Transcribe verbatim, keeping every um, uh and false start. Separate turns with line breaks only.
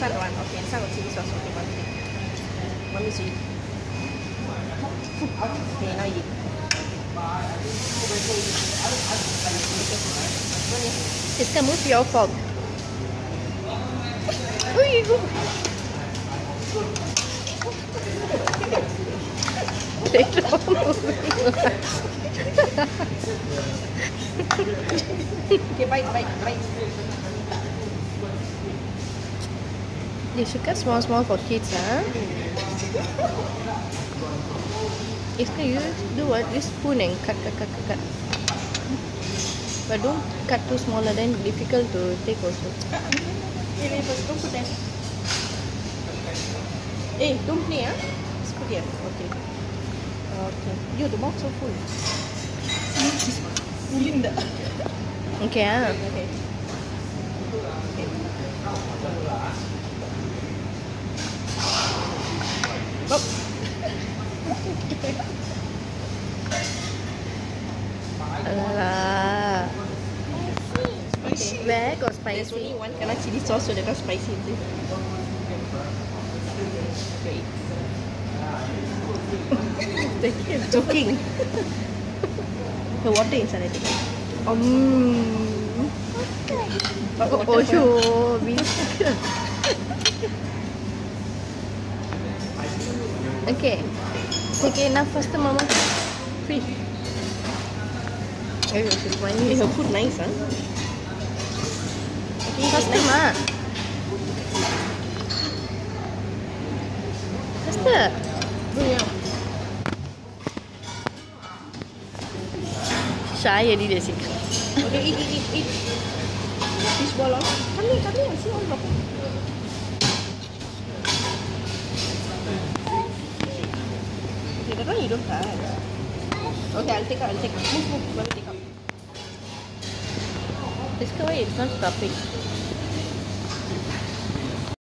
one don't want. Okay, this one got chili sauce. Okay, mommy. Mommy sweet. Okay, now you eat.
Iska, move your fork. Uy, go.
Okay, bite, bite, bite.
You should cut small, small for kids, huh? Iska, you do what? Use spoon and cut, cut, cut, cut, cut. But don't cut too smaller, then difficult to take also.
Hey, first, don't put that. Hey, don't play, huh? Just put here. Okay. Okay. Yo, the box so full. Linda.
Okay, ah.
Okay. Oh.
Alah.
Spicy.
Where got
There's
spicy?
only one kena chili sauce, so they're not spicy. Okay. I'm joking. The water inside, I think.
Um.
Oh,
Oh, sure. Okay. Okay, enough faster, Mama.
Free.
Oh, she's
Is
whining.
her food nice, huh? Okay,
Faster,
nice.
Ma. Faster.
Oh, yeah.
Shy jadi dia sikit.
Okay, eat, eat, eat, eat. Fish ball on. Come here, come here. See all the Okay, that one you don't touch. Okay, I'll take out, I'll take out. Move, move, let me take out.
Iska, why it's not stopping?